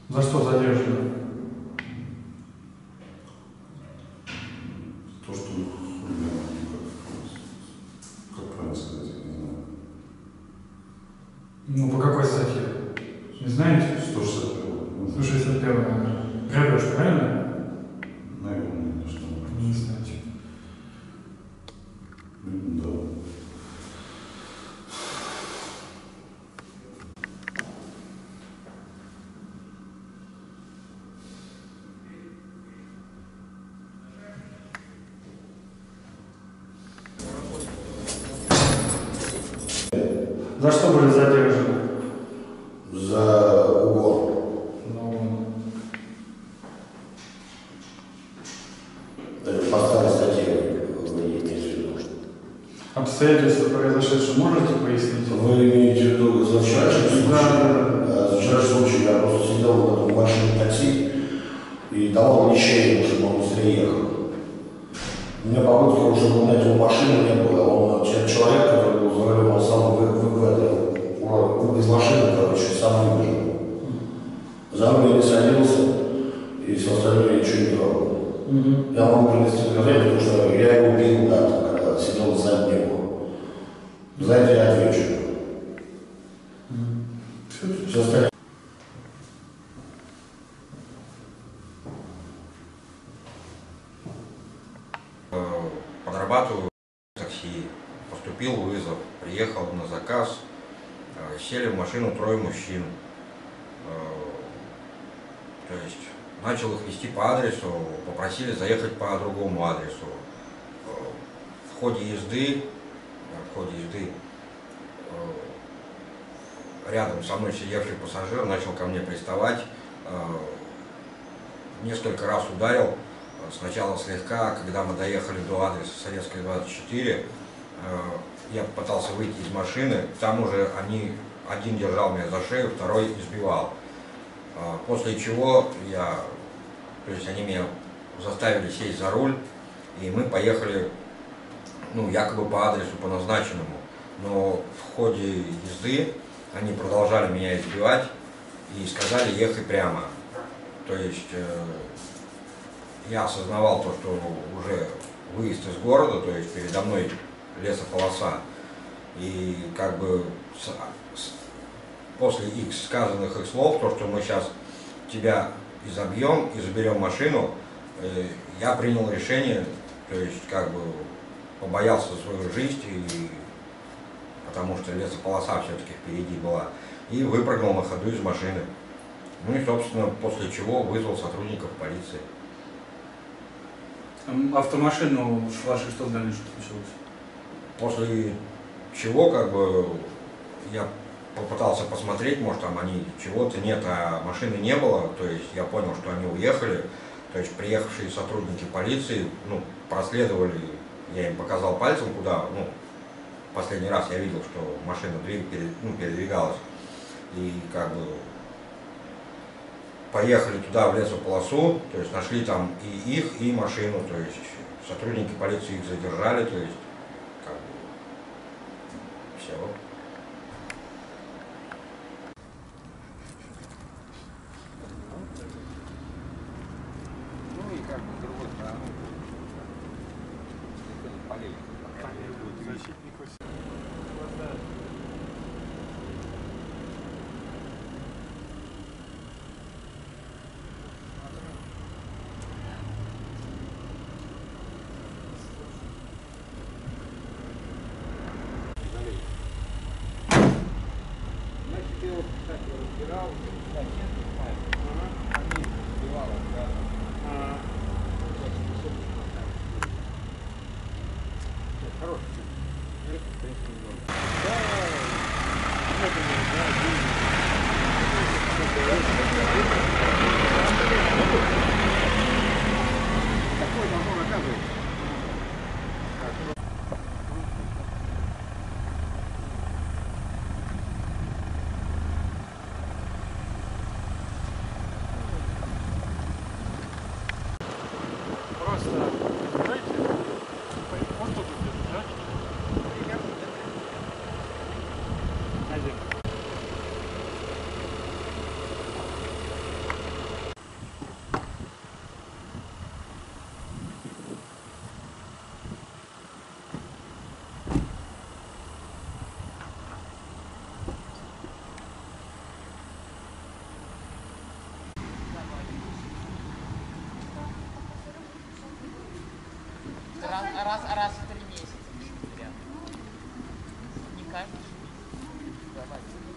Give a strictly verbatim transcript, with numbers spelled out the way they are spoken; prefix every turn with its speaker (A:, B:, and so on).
A: За что задержаны?
B: То, что, как правильно сказать, я не знаю.
A: Ну, по какой статье? Не знаете?
B: сто шестьдесят первый.
A: сто шестьдесят первый номер. Грабеж, правильно?
B: Наверное, что
A: Не знаете.
B: да.
A: За что были задержаны?
B: За угон.
A: Ну,
B: По старой статье вы имеете в виду?
A: обстоятельства произошедшего можете пояснить?
B: Вы имеете в виду за вчерашний случай?
A: Да, да, да.
B: За вчерашний случай я просто сидел в этом машине такси и давал обещание, чтобы он быстрее ехал. У меня попытки уже угнать его машину не было. Он, человек, который был за рулем, он сам вы, вы, вы, из машины, короче, сам выбежал. За руль я не садился, и все остальное я ничего не трогал.
A: Угу.
B: Я могу принести доказательства, потому что я его убил, да, когда сидел сзади него. За это я отвечу.
A: Угу.
B: Все остальное.
C: Подрабатываю в такси, поступил вызов, приехал на заказ, сели в машину трое мужчин. То есть начал их везти по адресу, попросили заехать по другому адресу. В ходе езды, в ходе езды рядом со мной сидевший пассажир начал ко мне приставать, несколько раз ударил. Сначала слегка, когда мы доехали до адреса Советская, двадцать четыре, я попытался выйти из машины, там уже они, один держал меня за шею, второй избивал. После чего я, то есть они меня заставили сесть за руль, и мы поехали, ну, якобы по адресу, по назначенному. Но в ходе езды они продолжали меня избивать и сказали ехать прямо. То есть я осознавал то, что уже выезд из города, то есть передо мной лесополоса, и как бы с, с, после их сказанных их слов, то, что мы сейчас тебя изобьем и заберем машину, э, я принял решение, то есть как бы побоялся за свою жизнь, и, потому что лесополоса все-таки впереди была, и выпрыгнул на ходу из машины. Ну и, собственно, после чего вызвал сотрудников полиции.
A: Автомашину вашей что дальше случилось?
C: После чего, как бы, я попытался посмотреть, может, там они чего-то нет, а машины не было, то есть я понял, что они уехали, то есть приехавшие сотрудники полиции, ну, проследовали, я им показал пальцем, куда, ну, последний раз я видел, что машина ну, передвигалась, и как бы поехали туда, в лесополосу, то есть нашли там и их, и машину, то есть сотрудники полиции их задержали, то есть как бы все. Ну и как бы с другой стороны, никто не полезет, пока не будет защитников.
D: Раз, раз, раз в три месяца. Не каждый. Давай.